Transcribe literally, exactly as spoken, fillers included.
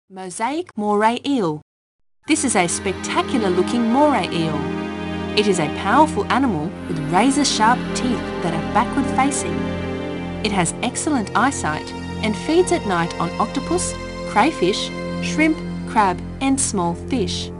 Mosaic moray eel. This is a spectacular looking moray eel. It is a powerful animal with razor-sharp teeth that are backward facing. It has excellent eyesight and feeds at night on octopus, crayfish, shrimp, crab and small fish.